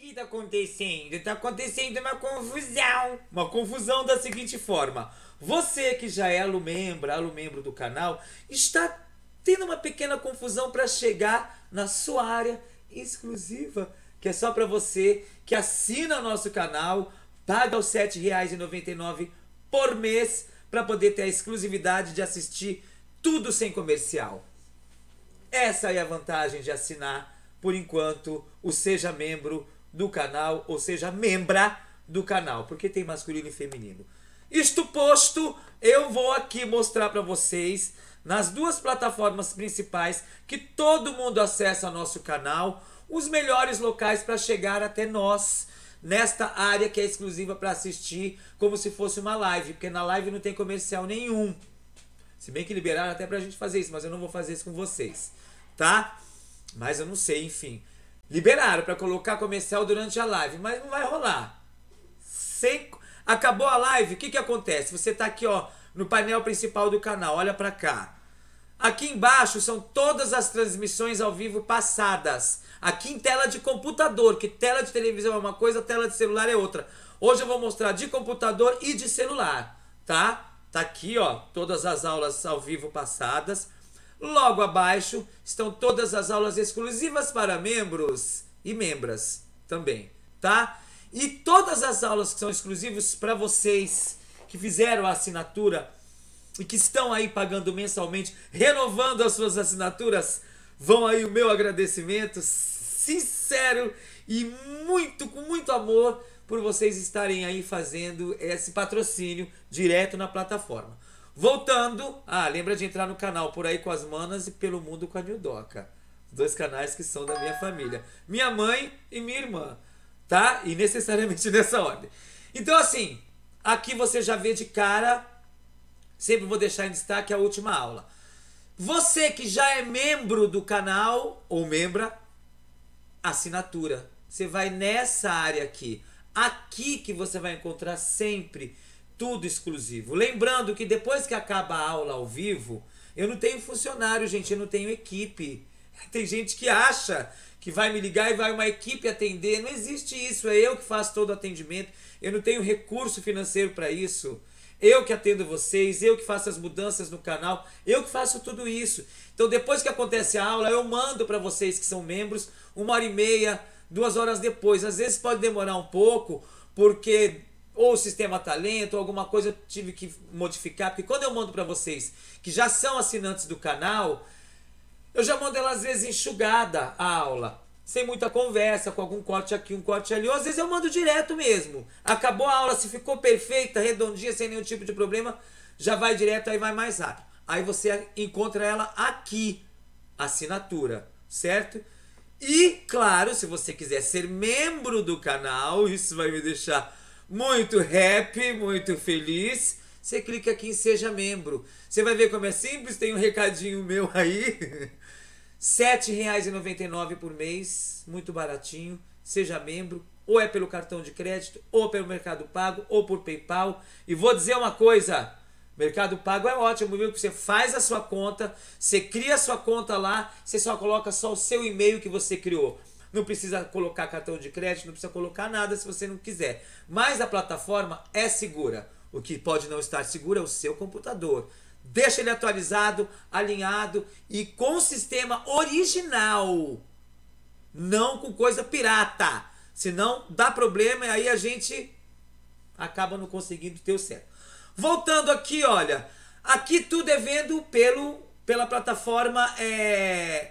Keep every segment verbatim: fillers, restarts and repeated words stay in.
que está acontecendo? Está acontecendo uma confusão. Uma confusão da seguinte forma. Você que já é alumembro, alumembro do canal, está tendo uma pequena confusão para chegar na sua área exclusiva, que é só para você que assina o nosso canal, paga os sete reais e noventa e nove centavos por mês para poder ter a exclusividade de assistir tudo sem comercial. Essa é a vantagem de assinar, por enquanto, o Seja Membro do canal, ou seja, membra do canal, porque tem masculino e feminino. Isto posto, eu vou aqui mostrar para vocês, nas duas plataformas principais que todo mundo acessa ao nosso canal, os melhores locais para chegar até nós, nesta área que é exclusiva para assistir, como se fosse uma live, porque na live não tem comercial nenhum. Se bem que liberaram até pra gente fazer isso, mas eu não vou fazer isso com vocês, tá? Mas eu não sei, enfim. Liberaram pra colocar comercial durante a live, mas não vai rolar. Sem... Acabou a live, o que que acontece? Você tá aqui, ó, no painel principal do canal, olha pra cá. Aqui embaixo são todas as transmissões ao vivo passadas. Aqui em tela de computador, que tela de televisão é uma coisa, tela de celular é outra. Hoje eu vou mostrar de computador e de celular, tá? Tá aqui, ó, todas as aulas ao vivo passadas. Logo abaixo estão todas as aulas exclusivas para membros e membras também, tá? E todas as aulas que são exclusivas para vocês que fizeram a assinatura e que estão aí pagando mensalmente, renovando as suas assinaturas, vão aí o meu agradecimento sincero e muito, com muito amor, por vocês estarem aí fazendo esse patrocínio direto na plataforma. Voltando, ah, lembra de entrar no canal Por Aí com as Manas e Pelo Mundo com a Nildoca. Dois canais que são da minha família. Minha mãe e minha irmã, tá? E necessariamente nessa ordem. Então assim, aqui você já vê de cara, sempre vou deixar em destaque a última aula. Você que já é membro do canal, ou membra, assinatura. Você vai nessa área aqui. Aqui que você vai encontrar sempre tudo exclusivo. Lembrando que depois que acaba a aula ao vivo, eu não tenho funcionário, gente, eu não tenho equipe. Tem gente que acha que vai me ligar e vai uma equipe atender. Não existe isso, é eu que faço todo o atendimento. Eu não tenho recurso financeiro para isso. Eu que atendo vocês, eu que faço as mudanças no canal, eu que faço tudo isso. Então depois que acontece a aula, eu mando para vocês que são membros, uma hora e meia, duas horas depois. Às vezes pode demorar um pouco, porque ou o sistema tá lento, ou alguma coisa eu tive que modificar. Porque quando eu mando para vocês que já são assinantes do canal, eu já mando ela às vezes enxugada a aula, sem muita conversa, com algum corte aqui, um corte ali. Ou às vezes eu mando direto mesmo. Acabou a aula, se ficou perfeita, redondinha, sem nenhum tipo de problema, já vai direto, aí vai mais rápido. Aí você encontra ela aqui, assinatura, certo? E, claro, se você quiser ser membro do canal, isso vai me deixar muito happy, muito feliz. Você clica aqui em Seja Membro. Você vai ver como é simples, tem um recadinho meu aí. sete reais e noventa e nove centavos por mês, muito baratinho. Seja membro, ou é pelo cartão de crédito, ou pelo Mercado Pago, ou por PayPal. E vou dizer uma coisa, Mercado Pago é ótimo, viu? Você faz a sua conta, você cria a sua conta lá, você só coloca só o seu e-mail que você criou. Não precisa colocar cartão de crédito, não precisa colocar nada se você não quiser. Mas a plataforma é segura. O que pode não estar seguro é o seu computador. Deixa ele atualizado, alinhado e com o sistema original. Não com coisa pirata. Senão dá problema e aí a gente acaba não conseguindo ter o certo. Voltando aqui, olha. Aqui tudo é vendo pelo, pela plataforma é,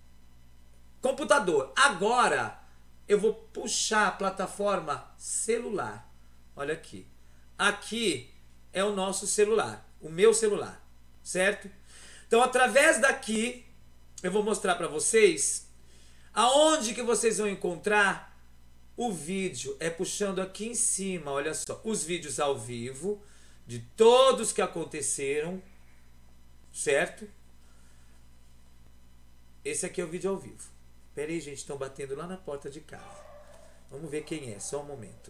computador. Agora eu vou puxar a plataforma celular. Olha aqui. Aqui é o nosso celular. O meu celular. Certo? Então, através daqui, eu vou mostrar para vocês aonde que vocês vão encontrar o vídeo. É puxando aqui em cima, olha só, os vídeos ao vivo de todos que aconteceram, certo? Esse aqui é o vídeo ao vivo. Pera aí, gente, estão batendo lá na porta de casa. Vamos ver quem é, só um momento.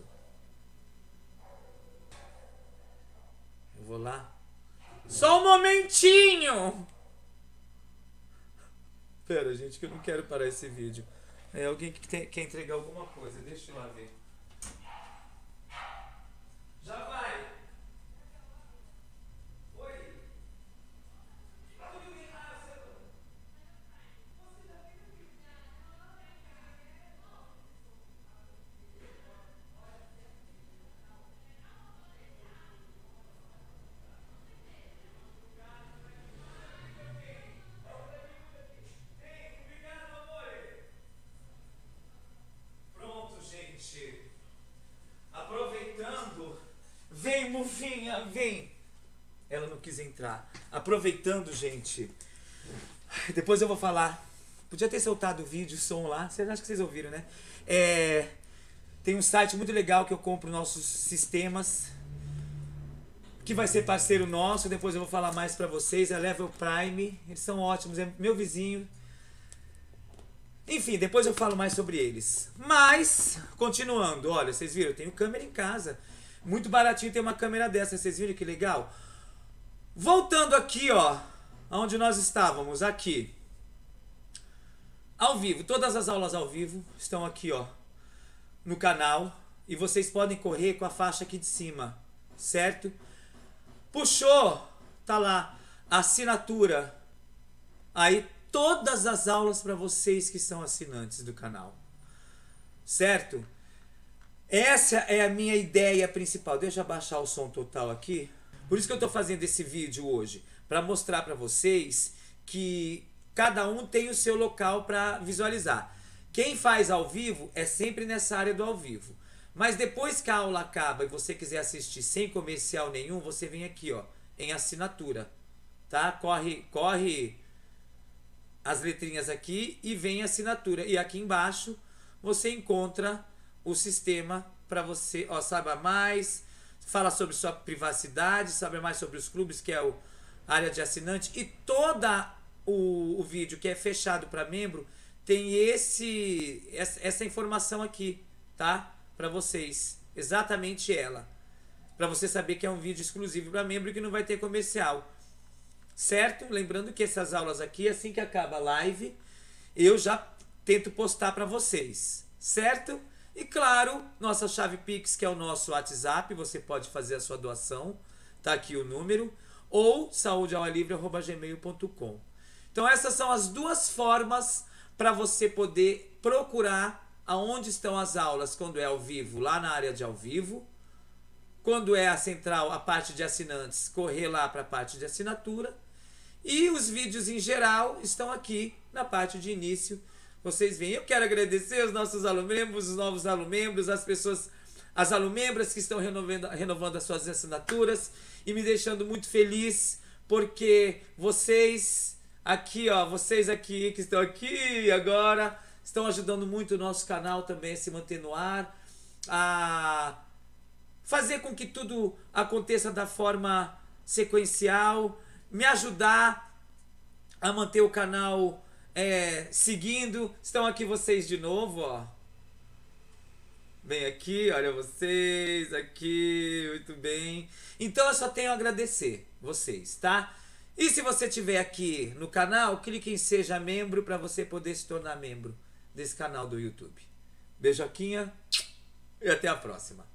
Eu vou lá. Só um momentinho! Pera, gente, que eu não quero parar esse vídeo. É alguém que tem, quer entregar alguma coisa. Deixa eu lá ver. Já vai. Oi. Pronto, gente. Aproveitando. Vem, Mufinha, vem. Ela não quis entrar. Aproveitando, gente. Depois eu vou falar. Podia ter soltado o vídeo, o som lá. Vocês acham que vocês ouviram, né? É, tem um site muito legal que eu compro nossos sistemas, que vai ser parceiro nosso. Depois eu vou falar mais pra vocês. É Level Prime. Eles são ótimos. É meu vizinho. Enfim, depois eu falo mais sobre eles. Mas, continuando. Olha, vocês viram? Eu tenho câmera em casa. Muito baratinho ter uma câmera dessa. Vocês viram que legal? Voltando aqui, ó. Onde nós estávamos. Aqui. Ao vivo. Todas as aulas ao vivo estão aqui, ó. No canal. E vocês podem correr com a faixa aqui de cima. Certo? Puxou. Tá lá. Assinatura. Aí todas as aulas para vocês que são assinantes do canal. Certo? Essa é a minha ideia principal. Deixa eu abaixar o som total aqui. Por isso que eu estou fazendo esse vídeo hoje. Para mostrar para vocês que cada um tem o seu local para visualizar. Quem faz ao vivo é sempre nessa área do ao vivo. Mas depois que a aula acaba e você quiser assistir sem comercial nenhum, você vem aqui, ó, em assinatura. Tá? Corre, corre as letrinhas aqui e vem assinatura. E aqui embaixo você encontra o sistema para você, ó, saiba mais, fala sobre sua privacidade, sabe mais sobre os clubes, que é o área de assinante, e toda o, o vídeo que é fechado para membro tem esse essa, essa informação aqui, tá? Para vocês, exatamente ela, para você saber que é um vídeo exclusivo para membro e que não vai ter comercial, certo? Lembrando que essas aulas aqui, assim que acaba a live, eu já tento postar para vocês, certo? E claro, nossa chave Pix, que é o nosso WhatsApp, você pode fazer a sua doação, tá aqui o número, ou saúde aula livre arroba gmail ponto com. Então essas são as duas formas para você poder procurar aonde estão as aulas quando é ao vivo, lá na área de ao vivo. Quando é a central, a parte de assinantes, correr lá para a parte de assinatura. E os vídeos em geral estão aqui na parte de início. Vocês veem. Eu quero agradecer os nossos alumembros, os novos alumembros, as pessoas, as alumembras que estão renovando, renovando as suas assinaturas e me deixando muito feliz, porque vocês aqui, ó, vocês aqui que estão aqui agora, estão ajudando muito o nosso canal também a se manter no ar, a fazer com que tudo aconteça da forma sequencial, me ajudar a manter o canal É, seguindo. Estão aqui vocês de novo, ó. Vem aqui, olha vocês aqui, muito bem. Então eu só tenho a agradecer vocês, tá? E se você estiver aqui no canal, clique em seja membro para você poder se tornar membro desse canal do YouTube. Beijoquinha e até a próxima.